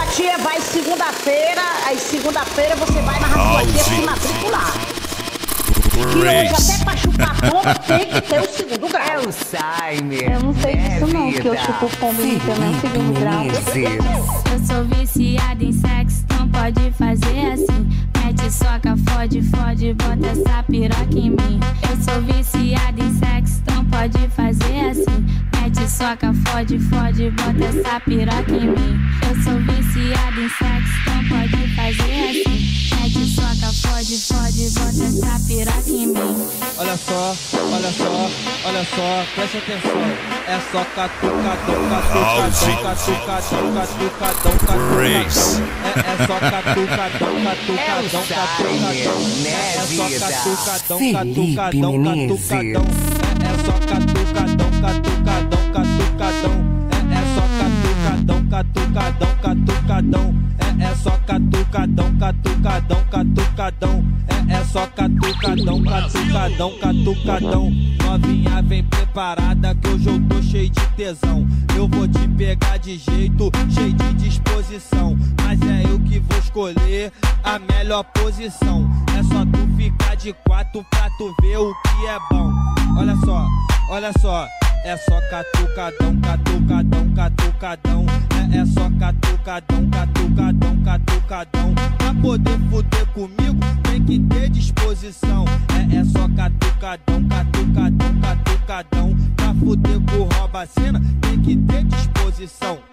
tia vai segunda-feira, aí segunda-feira você vai na Raspadinha se matricular. Que hoje até pra chupar pomba tem que ter o segundo grau. É o Saime. Eu não sei disso não, que eu chupo pomba e não tenho nem segundo grau. Eu sou viciada em sexo, então pode fazer assim. Mete, soca, fode, fode, bota essa piroca em mim. Eu sou viciada em sexo, então pode fazer assim. Mete, soca, fode, fode, bota essa piroca em mim. Eu sou viciada em sexo, então pode fazer assim. Mete, soca, fode, fode, bota essa piroca em mim. Olha só, olha só, olha só, preste atenção. É só catucadão, catucadão, catucadão, catucadão, catucadão. É só catucadão, catucadão, catucadão. É só catucadão, catucadão, catucadão. É só catucadão, catucadão, catucadão. É só catucadão, catucadão, catucadão. É só catucadão, catucadão, catucadão. É só catucadão, catucadão, catucadão. Novinha vem preparada que hoje eu tô cheio de tesão. Eu vou te pegar de jeito, cheio de disposição. Mas é eu que vou escolher a melhor posição. É só tu ficar de quatro pra tu ver o que é bom. Olha só, olha só. É só catucadão, catucadão, catucadão. É só catucadão, catucadão, catucadão. Pra poder fuder comigo tem que ter disposição. É só catucadão, catucadão, catucadão. Pra fuder com rouba-cena tem que ter disposição.